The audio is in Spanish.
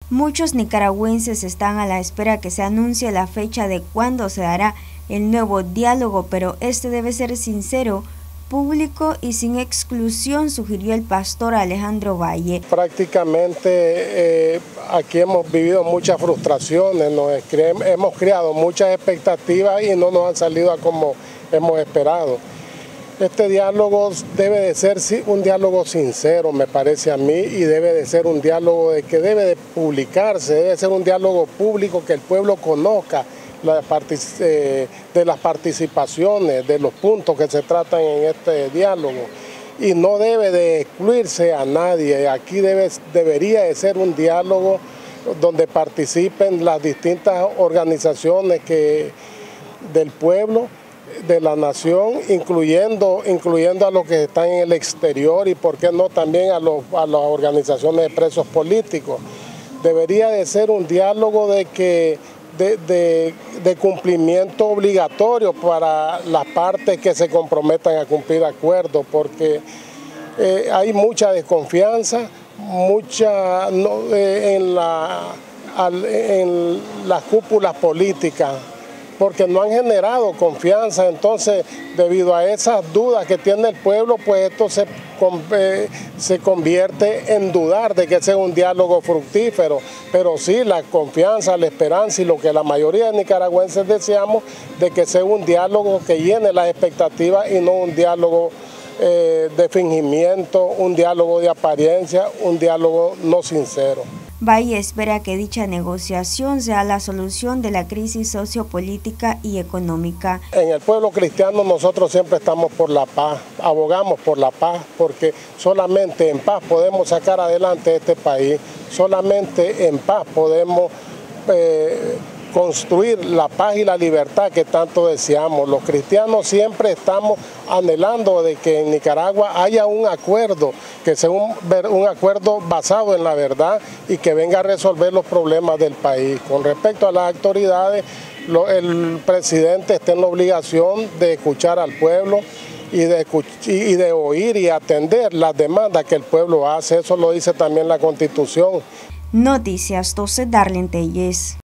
Muchos nicaragüenses están a la espera que se anuncie la fecha de cuándo se dará el nuevo diálogo, pero este debe ser sincero, público y sin exclusión, sugirió el pastor Alejandro Valle. Prácticamente aquí hemos vivido muchas frustraciones, hemos creado muchas expectativas y no nos han salido como hemos esperado. Este diálogo debe de ser un diálogo sincero, me parece a mí, y debe de ser un diálogo que debe de publicarse, debe ser un diálogo público que el pueblo conozca de las participaciones, de los puntos que se tratan en este diálogo. Y no debe de excluirse a nadie, aquí debería de ser un diálogo donde participen las distintas organizaciones del pueblo, de la nación, incluyendo a los que están en el exterior y por qué no también a las organizaciones de presos políticos. Debería de ser un diálogo de cumplimiento obligatorio para las partes que se comprometan a cumplir acuerdos, porque hay mucha desconfianza, en las cúpulas políticas, porque no han generado confianza. Entonces, debido a esas dudas que tiene el pueblo, pues esto se convierte en dudar de que sea un diálogo fructífero, pero sí la confianza, la esperanza y lo que la mayoría de nicaragüenses deseamos, de que sea un diálogo que llene las expectativas y no un diálogo de fingimiento, un diálogo de apariencia, un diálogo no sincero. Valle espera que dicha negociación sea la solución de la crisis sociopolítica y económica. En el pueblo cristiano nosotros siempre estamos por la paz, abogamos por la paz, porque solamente en paz podemos sacar adelante este país, solamente en paz podemos construir la paz y la libertad que tanto deseamos. Los cristianos siempre estamos anhelando de que en Nicaragua haya un acuerdo, que sea un acuerdo basado en la verdad y que venga a resolver los problemas del país. Con respecto a las autoridades, el presidente está en la obligación de escuchar al pueblo y de oír y atender las demandas que el pueblo hace. Eso lo dice también la Constitución. Noticias 12, Darlene Telles.